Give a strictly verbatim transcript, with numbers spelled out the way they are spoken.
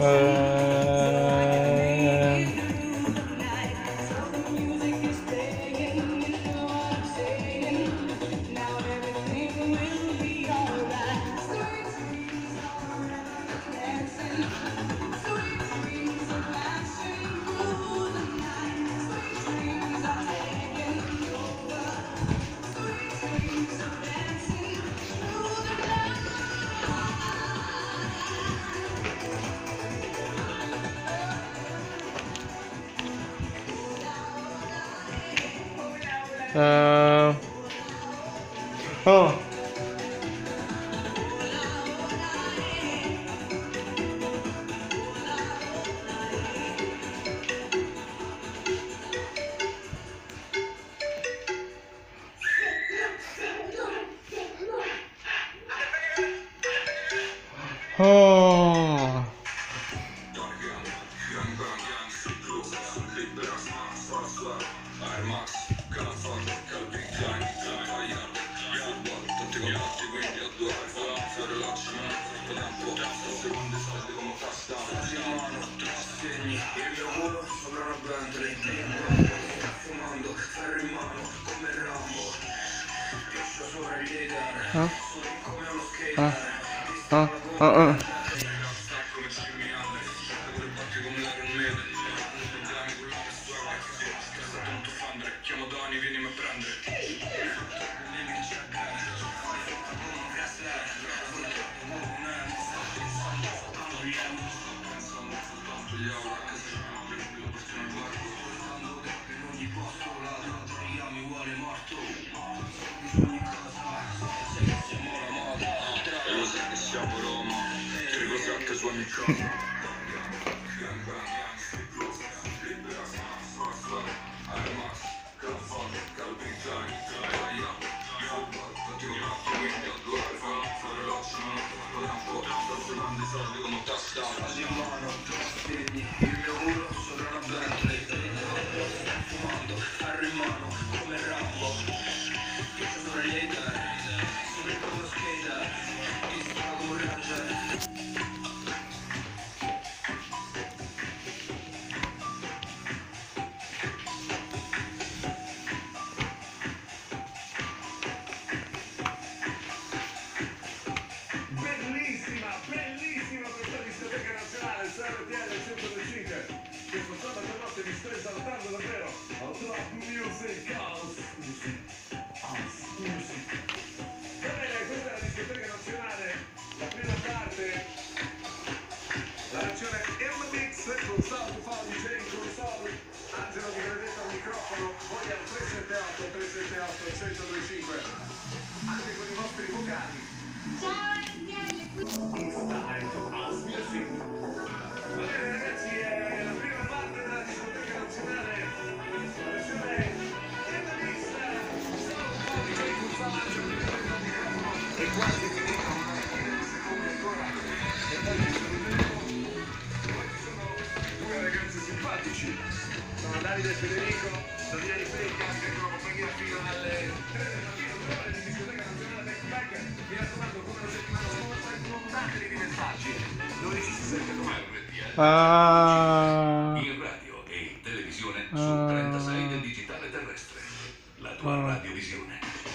Eh, eh, oh. Oh. Ah, ah, ah, ah, ah. Bellissima, bellissima questa discoteca nazionale, S R T L centodue. Questo sabato notte mi sto esaltando davvero. Ho Trap Music House Music House Music. Va bene, questa è la discoteca nazionale, la prima parte, la versione M Mix con Salvo Fao D J con Salvo, Angelo Di Benedetto al microfono, poi al tre sette otto tre sette otto uno zero due cinque, anche con i vostri vocali. Ciao Etienne, House Music. Va bene ragazzi, è la prima parte della discoteca nazionale, la versione M-Mix, Salvo D J con Salvo Angelo Di Benedetto al microfono, e quasi finito, una decina di secondi ancora, e poi ci sono poi ci sono due ragazzi simpatici, sono Davide e Federico, Daniele Fecca, che con la compagnia fino alle tre del mattino, due ore di discoteca nazionale back to back. Mi raccomando, come la settimana scorsa, non datevi di messaggi, dove ci si sente domani. Ah, In radio e in televisione su ah, trentasei del digitale terrestre. La tua ah. radiovisione.